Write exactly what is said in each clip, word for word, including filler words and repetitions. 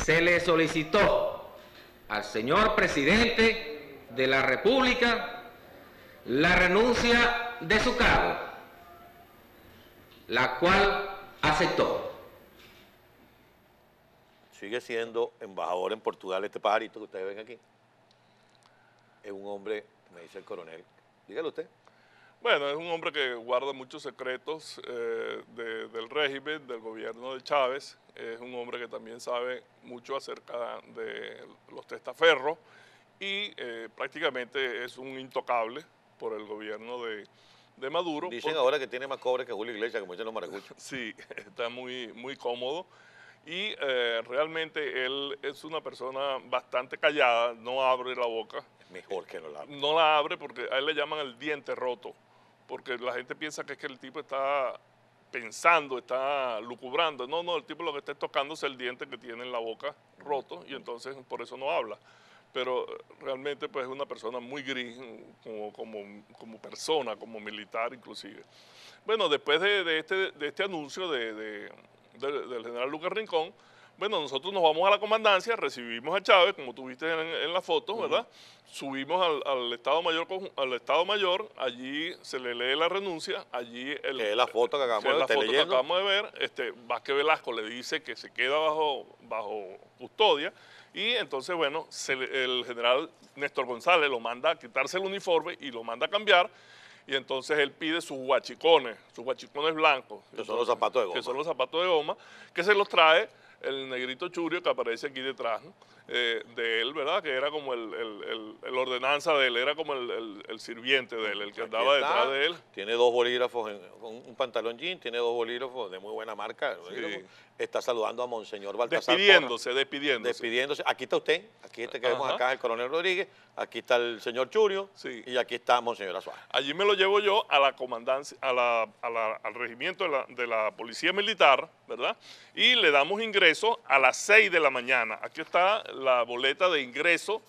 se le solicitó al señor presidente de la República la renuncia de su cargo, la cual aceptó. Sigue siendo embajador en Portugal este pajarito que ustedes ven aquí. Es un hombre, me dice el coronel, dígalo usted. Bueno, es un hombre que guarda muchos secretos eh, de, del régimen, del gobierno de Chávez. Es un hombre que también sabe mucho acerca de los testaferros y eh, prácticamente es un intocable por el gobierno de, de Maduro. Dicen porque, ahora que tiene más cobre que Julio Iglesias, como dicen los maracuchos. Sí, está muy, muy cómodo. Y eh, realmente él es una persona bastante callada, no abre la boca. Mejor que no la abre. No la abre porque a él le llaman el diente roto, porque la gente piensa que es que el tipo está pensando, está lucubrando. No, no, el tipo lo que está tocando es el diente que tiene en la boca roto y entonces por eso no habla. Pero realmente pues es una persona muy gris como, como, como persona, como militar inclusive. Bueno, después de, de, este, de este anuncio de... de Del, del general Lucas Rincón, bueno, nosotros nos vamos a la comandancia, recibimos a Chávez, como tuviste en, en la foto, ¿verdad? Uh-huh. Subimos al, al, Estado Mayor, al Estado Mayor, allí se le lee la renuncia, allí... El, que es la foto que acabamos, que es la de, foto que acabamos de ver, este, Vázquez Velasco le dice que se queda bajo, bajo custodia, y entonces, bueno, se, el general Néstor González lo manda a quitarse el uniforme y lo manda a cambiar, y entonces él pide sus guachicones, sus guachicones blancos. Que son los zapatos de goma. Que son los zapatos de goma, que se los trae el negrito Churio que aparece aquí detrás, ¿no? eh, de él, ¿verdad? Que era como el, el, el, el ordenanza de él, era como el, el, el sirviente de él, el que aquí andaba está, detrás de él. Tiene dos bolígrafos, en, con un pantalón jean, tiene dos bolígrafos de muy buena marca. Sí. Está saludando a Monseñor Baltasar. Despidiéndose, Porra, despidiéndose. Despidiéndose. Aquí está usted, aquí este que Ajá. vemos acá, el coronel Rodríguez, aquí está el señor Churio sí. y aquí está Monseñor Azuara. Allí me lo llevo yo a la comandancia, a la, a la, al regimiento de la, de la Policía Militar, ¿verdad? Y le damos ingreso a las seis de la mañana. Aquí está la boleta de ingreso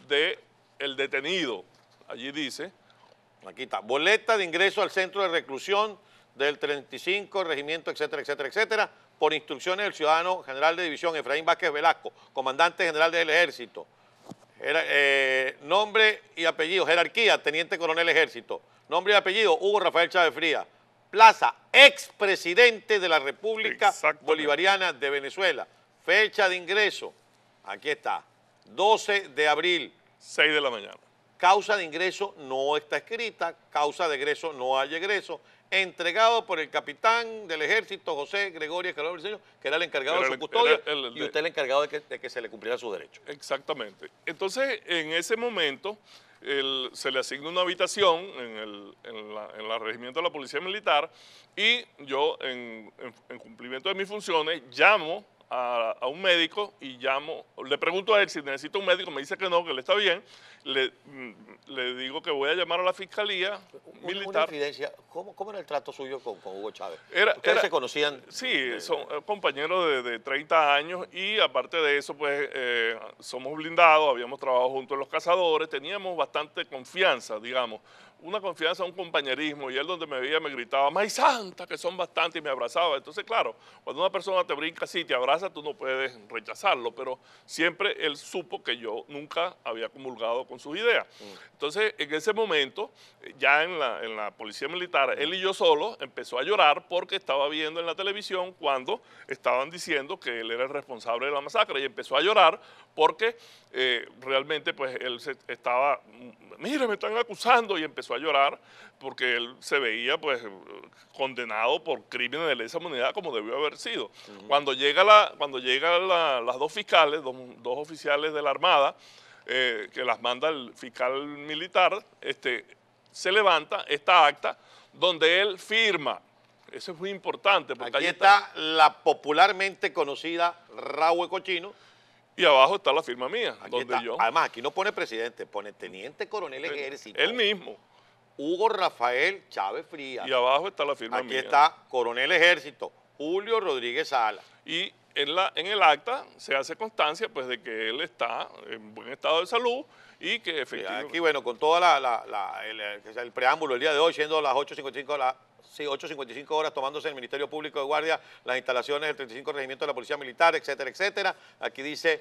del detenido. Allí dice. Aquí está, boleta de ingreso al centro de reclusión del treinta y cinco, regimiento, etcétera, etcétera, etcétera, por instrucciones del ciudadano general de división Efraín Vázquez Velasco, comandante general del ejército. Era, eh, nombre y apellido, jerarquía, teniente coronel ejército. Nombre y apellido, Hugo Rafael Chávez Frías. Plaza, expresidente de la República Bolivariana de Venezuela. Fecha de ingreso, aquí está, doce de abril. seis de la mañana. Causa de ingreso no está escrita, causa de egreso no hay egreso. Entregado por el capitán del ejército, José Gregorio Escalón Briceño, que era el encargado era de su custodia, el, el, y usted el encargado de que, de que se le cumpliera su derecho. Exactamente. Entonces, en ese momento, el, se le asigna una habitación en el en la, en la regimiento de la Policía Militar y yo, en, en, en cumplimiento de mis funciones, llamo a, a un médico y llamo, le pregunto a él si necesita un médico, me dice que no, que él está bien, le, le digo que voy a llamar a la fiscalía una, militar. Una infidencia. ¿Cómo, ¿Cómo era el trato suyo con, con Hugo Chávez? Era, ¿Ustedes era, se conocían? Sí, son compañeros de, de treinta años y aparte de eso, pues eh, somos blindados, habíamos trabajado juntos en Los Cazadores, teníamos bastante confianza, digamos, una confianza, un compañerismo, y él donde me veía me gritaba, ¡May Santa!, que son bastantes, y me abrazaba. Entonces, claro, cuando una persona te brinca así, te abraza, tú no puedes rechazarlo, pero siempre él supo que yo nunca había comulgado con sus ideas. Entonces, en ese momento, ya en la, en la Policía Militar, él y yo solo empezó a llorar porque estaba viendo en la televisión cuando estaban diciendo que él era el responsable de la masacre, y empezó a llorar porque eh, realmente pues él se estaba, mire, me están acusando, y empezó a llorar porque él se veía pues condenado por crímenes de lesa humanidad como debió haber sido. Uh-huh. Cuando llega la, cuando llega la, las dos fiscales, dos, dos oficiales de la Armada, eh, que las manda el fiscal militar, este, se levanta esta acta donde él firma. Eso es muy importante. Porque aquí está, está la popularmente conocida Rahue Cochino. Y abajo está la firma mía, aquí donde está. yo... Además, aquí no pone presidente, pone teniente coronel ejército. Él mismo. Hugo Rafael Chávez Frías. Y abajo está la firma aquí mía. Aquí está coronel ejército, Julio Rodríguez Salas. Y en, la, en el acta se hace constancia pues de que él está en buen estado de salud y que efectivamente... Aquí, bueno, con todo la, la, la, el, el preámbulo el día de hoy, siendo las ocho cincuenta y cinco de la sí, ocho cincuenta y cinco horas tomándose el Ministerio Público de Guardia las instalaciones del treinta y cinco Regimiento de la Policía Militar, etcétera, etcétera. Aquí dice,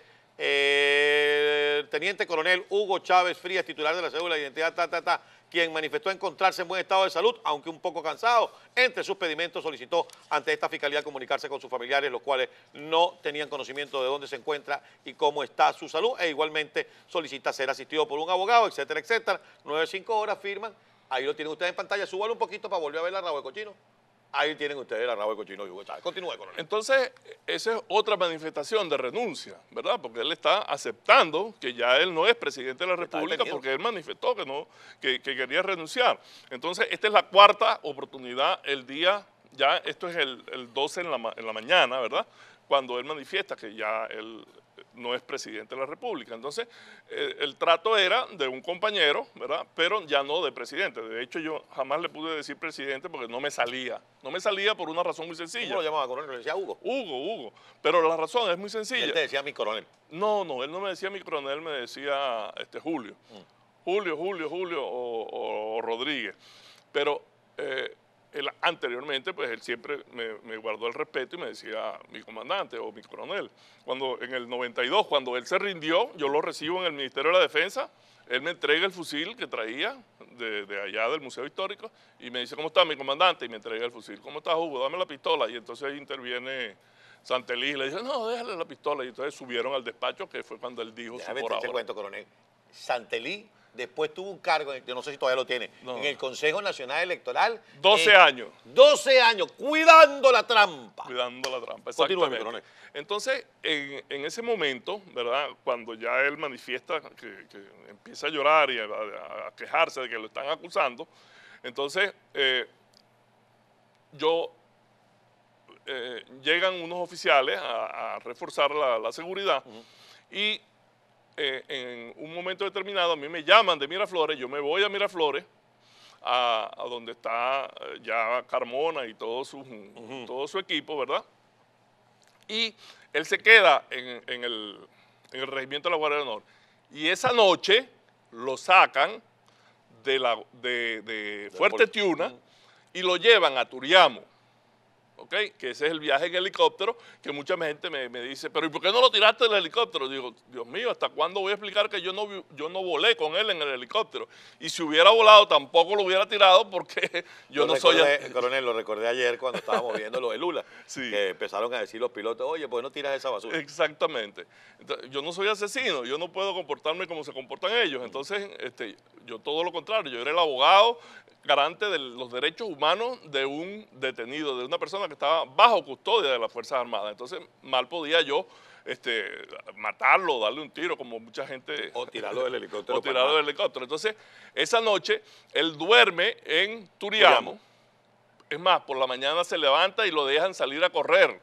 eh, el Teniente Coronel Hugo Chávez Frías, titular de la cédula de identidad, ta, ta, ta, quien manifestó encontrarse en buen estado de salud, aunque un poco cansado. Entre sus pedimentos solicitó ante esta fiscalía comunicarse con sus familiares, los cuales no tenían conocimiento de dónde se encuentra y cómo está su salud, e igualmente solicita ser asistido por un abogado, etcétera, etcétera. nueve cinco horas firman, ahí lo tienen ustedes en pantalla, súbalo un poquito para volver a ver la rabo de cochino. Ahí tienen ustedes la rabo de cochino. Continúe, coronel. Entonces, esa es otra manifestación de renuncia, ¿verdad? Porque él está aceptando que ya él no es presidente de la República porque él manifestó que, no, que, que quería renunciar. Entonces, esta es la cuarta oportunidad, el día, ya esto es el, el doce en la, en la mañana, ¿verdad? Cuando él manifiesta que ya él no es presidente de la República. Entonces, eh, el trato era de un compañero, ¿verdad? Pero ya no de presidente. De hecho, yo jamás le pude decir presidente porque no me salía. No me salía por una razón muy sencilla. ¿Cómo lo llamaba, coronel? ¿Le decía Hugo? Hugo, Hugo. Pero la razón es muy sencilla. Él te decía mi coronel. No, no, él no me decía mi coronel, me decía este, Julio. Mm. Julio, Julio, Julio o, o, o Rodríguez. Pero... Eh, Él, anteriormente, pues él siempre me, me guardó el respeto y me decía mi comandante o mi coronel. Cuando en el noventa y dos, cuando él se rindió, yo lo recibo en el Ministerio de la Defensa, él me entrega el fusil que traía de, de allá del Museo Histórico y me dice, ¿cómo está mi comandante? Y me entrega el fusil. ¿Cómo está, Hugo? Dame la pistola. Y entonces ahí interviene Santelí y le dice, no, déjale la pistola. Y entonces subieron al despacho, que fue cuando él dijo Déjame su por te ahora. cuento, coronel. Santelí después tuvo un cargo, yo no sé si todavía lo tiene, no. en el Consejo Nacional Electoral. doce eh, años. doce años, cuidando la trampa. Cuidando la trampa, exactamente. Continúe, Entonces, en, en ese momento, ¿verdad? Cuando ya él manifiesta que, que empieza a llorar y a, a, a quejarse de que lo están acusando, entonces eh, yo, eh, llegan unos oficiales a, a reforzar la, la seguridad uh-huh. y Eh, en un momento determinado a mí me llaman de Miraflores, yo me voy a Miraflores, a, a donde está ya Carmona y todo su, uh-huh. todo su equipo, ¿verdad? Y él se queda en, en, el, en el regimiento de la Guardia de Honor. Y esa noche lo sacan de, la, de, de, de Fuerte Tiuna uh-huh. y lo llevan a Turiamo. Okay, que ese es el viaje en helicóptero, que mucha gente me, me dice, pero ¿y por qué no lo tiraste del helicóptero? Digo, Dios mío, ¿hasta cuándo voy a explicar que yo no, yo no volé con él en el helicóptero? Y si hubiera volado, tampoco lo hubiera tirado porque yo lo no recordé, soy... Coronel, lo recordé ayer cuando estábamos viendo lo de Lula, sí. que empezaron a decir los pilotos, oye, ¿por qué no tiras esa basura? Exactamente. Entonces, yo no soy asesino, yo no puedo comportarme como se comportan ellos. Entonces, este, yo todo lo contrario, yo era el abogado garante de los derechos humanos de un detenido, de una persona que estaba bajo custodia de las Fuerzas Armadas. Entonces, mal podía yo este, matarlo, darle un tiro, como mucha gente... O tirarlo del helicóptero. O tirarlo del helicóptero. Entonces, esa noche, él duerme en Turiamo. Turiamo. Es más, por la mañana se levanta y lo dejan salir a correr.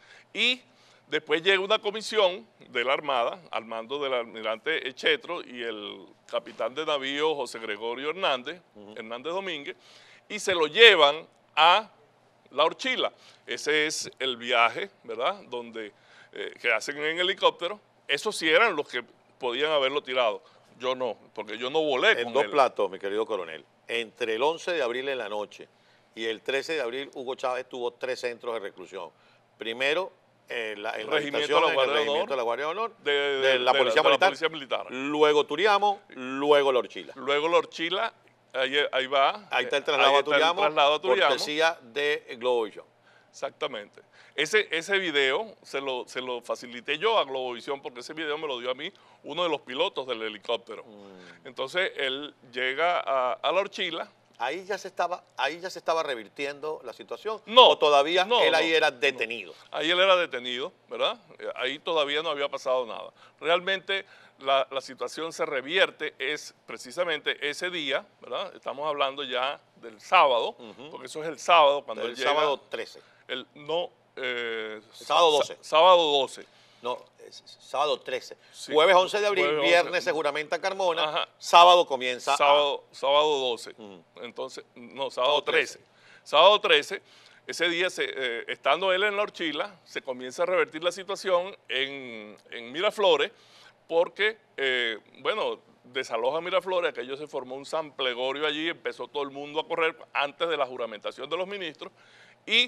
Y después llega una comisión de la Armada, al mando del almirante Echetro y el capitán de navío José Gregorio Hernández, uh-huh. Hernández Domínguez, y se lo llevan a La Horchila. Ese es el viaje, ¿verdad?, donde, eh, que hacen en helicóptero. Esos sí eran los que podían haberlo tirado. Yo no, porque yo no volé en con dos él. platos, mi querido coronel. Entre el once de abril en la noche y el trece de abril, Hugo Chávez tuvo tres centros de reclusión. Primero, Eh, la, el regimiento, de la, en el regimiento de la Guardia de Honor, de, de, de, la, de, policía de militar, la Policía Militar, luego Turiamo, luego La Horchila. Luego La Horchila, ahí, ahí va. Ahí está el traslado, a Turiamo, el traslado a Turiamo, cortesía de Globovisión. Exactamente. Ese, ese video se lo, se lo facilité yo a Globovisión porque ese video me lo dio a mí uno de los pilotos del helicóptero. Mm. Entonces él llega a, a La Horchila. Ahí ya se estaba, ahí ya se estaba revirtiendo la situación. No. ¿O todavía no, él ahí no, era detenido? No. Ahí él era detenido, ¿verdad? Ahí todavía no había pasado nada. Realmente la, la situación se revierte es precisamente ese día, ¿verdad? Estamos hablando ya del sábado, uh-huh. porque eso es el sábado cuando el él llega. El sábado trece. El, no. Eh, el sábado doce. Sábado doce. No, sábado trece. Sí. Jueves once de abril, Jueves viernes once. Se juramenta Carmona, Ajá. Sábado comienza sábado, a... sábado doce. Mm. Entonces, no, sábado trece. Sábado trece, ese día, se, eh, estando él en La Horchila, se comienza a revertir la situación en, en Miraflores, porque, eh, bueno, desaloja Miraflores, aquello se formó un samplegorio allí, empezó todo el mundo a correr antes de la juramentación de los ministros y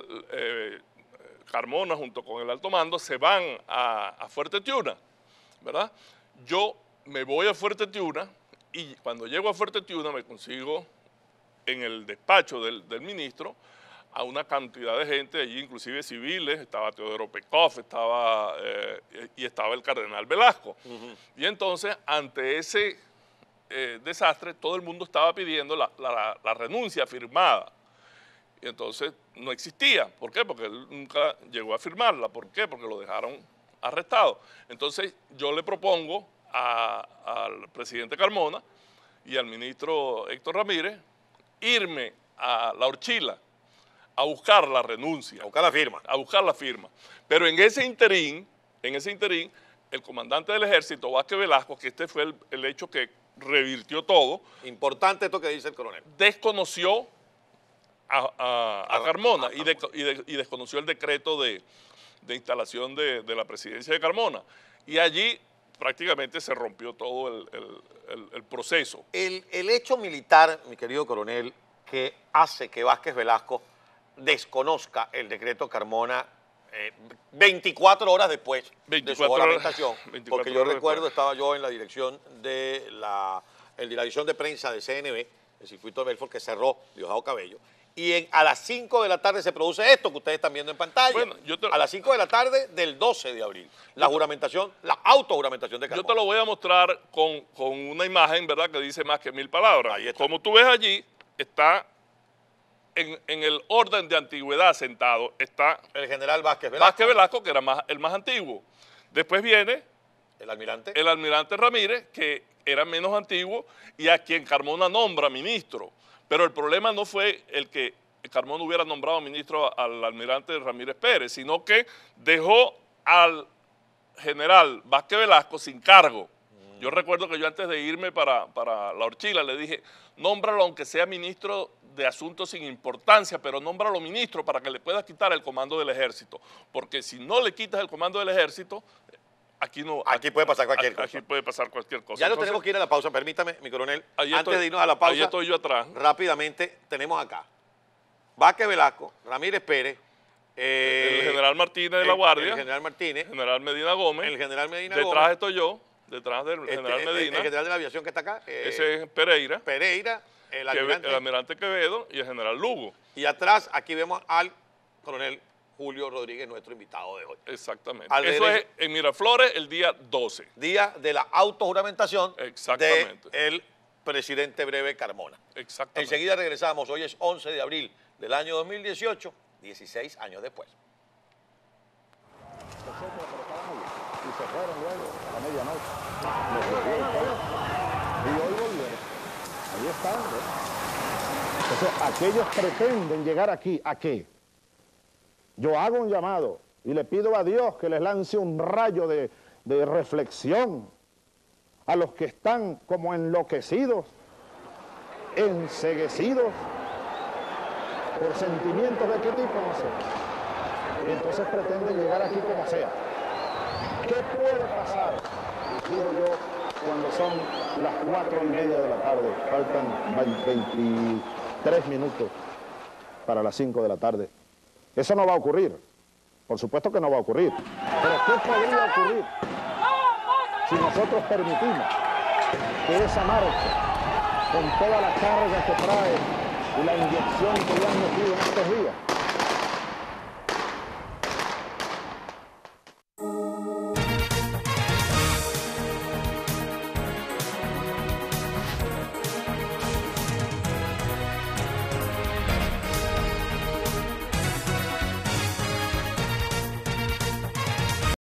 eh, Carmona junto con el alto mando se van a, a Fuerte Tiuna, ¿verdad? Yo me voy a Fuerte Tiuna y cuando llego a Fuerte Tiuna me consigo en el despacho del, del ministro a una cantidad de gente allí, inclusive civiles, estaba Teodoro Pekov, estaba, eh, y estaba el cardenal Velasco. Uh-huh. Y entonces, ante ese eh, desastre, todo el mundo estaba pidiendo la, la, la renuncia firmada. Y entonces no existía. ¿Por qué? Porque él nunca llegó a firmarla. ¿Por qué? Porque lo dejaron arrestado. Entonces yo le propongo a, al presidente Carmona y al ministro Héctor Ramírez irme a La Horchila a buscar la renuncia. A buscar la firma. A buscar la firma. Pero en ese interín, en ese interín, el comandante del ejército, Vázquez Velasco, que este fue el, el hecho que revirtió todo. Importante esto que dice el coronel. Desconoció a, a, a Carmona y, de, y, de, y desconoció el decreto de, de instalación de, de la presidencia de Carmona. Y allí prácticamente se rompió todo el, el, el, el proceso. El, el hecho militar, mi querido coronel, que hace que Vázquez Velasco desconozca el decreto Carmona eh, veinticuatro horas después de su juramentación, porque yo recuerdo, después. Estaba yo en la dirección de la, en la dirección de prensa de C N B, el circuito de Belfort, que cerró Diosdado Cabello, y en, a las cinco de la tarde se produce esto que ustedes están viendo en pantalla, bueno, yo te, a las cinco de la tarde del doce de abril, la juramentación, la autojuramentación de Carmona. Yo te lo voy a mostrar con, con una imagen, ¿verdad?, que dice más que mil palabras. Como tú ves allí, está... En, en el orden de antigüedad sentado está el general Vázquez Velasco. Vázquez Velasco, que era más, el más antiguo. Después viene el almirante. el almirante Ramírez, que era menos antiguo y a quien Carmona nombra ministro. Pero el problema no fue el que Carmona hubiera nombrado ministro al almirante Ramírez Pérez, sino que dejó al general Vázquez Velasco sin cargo. Yo recuerdo que yo antes de irme para, para La Horchila le dije, nómbralo aunque sea ministro de asuntos sin importancia, pero nómbralo ministro para que le puedas quitar el comando del ejército. Porque si no le quitas el comando del ejército, aquí no... Aquí puede pasar cualquier aquí, cosa. Aquí puede pasar cualquier cosa. Ya no tenemos que ir a la pausa, permítame, mi coronel. Antes estoy, de irnos a la pausa, ahí estoy yo atrás. Rápidamente, tenemos acá Vázquez Velasco, Ramírez Pérez, eh, el general Martínez de la Guardia, el general Martínez, el general Medina Gómez, el general Medina detrás Gómez, estoy yo, detrás del este, general Medina. El general de la aviación que está acá. Eh, ese es Pereira. Pereira, el almirante. el almirante Quevedo y el general Lugo. Y atrás, aquí vemos al coronel Julio Rodríguez, nuestro invitado de hoy. Exactamente. Al Eso derecho, es en Miraflores el día doce. Día de la autojuramentación Exactamente. del presidente breve Carmona. Exactamente. Enseguida regresamos. Hoy es once de abril del año dos mil dieciocho, dieciséis años después. Y se fueron luego a medianoche. Y hoy volvieron. Ahí están. ¿eh? Entonces, aquellos pretenden llegar aquí, ¿a qué? Yo hago un llamado y le pido a Dios que les lance un rayo de, de reflexión a los que están como enloquecidos, enceguecidos, por sentimientos de qué tipo, no sé. Y entonces pretenden llegar aquí como sea. ¿Qué puede pasar? Digo yo, cuando son las cuatro y media de la tarde, faltan veintitrés minutos para las cinco de la tarde. Eso no va a ocurrir. Por supuesto que no va a ocurrir. Pero ¿qué podría ocurrir si nosotros permitimos que esa marcha, con toda la carga que trae y la inyección que le han metido en estos días,